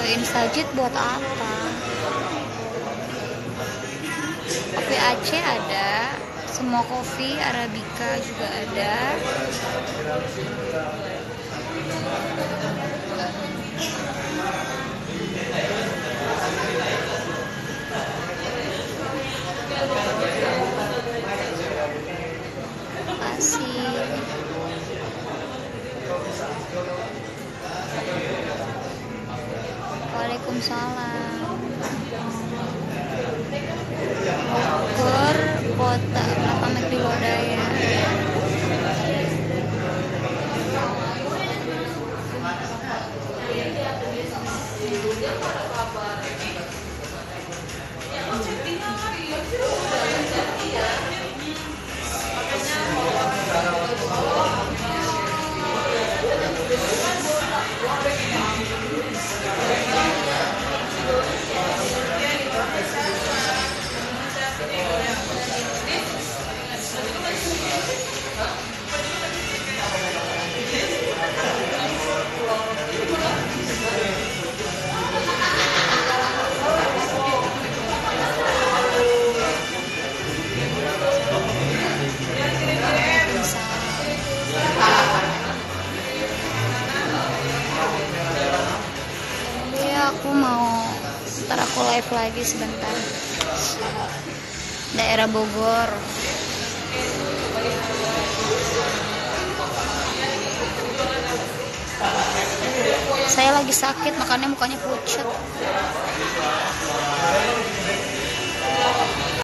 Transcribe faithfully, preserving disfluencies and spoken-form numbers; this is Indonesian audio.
beliin sajit buat apa? Kopi Aceh ada, semua kopi Arabica juga ada. Kasih. Waalaikumsalam. Bogor, kota berapa McD Lodaya? Aku mau, ntar aku live lagi sebentar. Daerah Bogor. Saya lagi sakit, makanya mukanya pucat.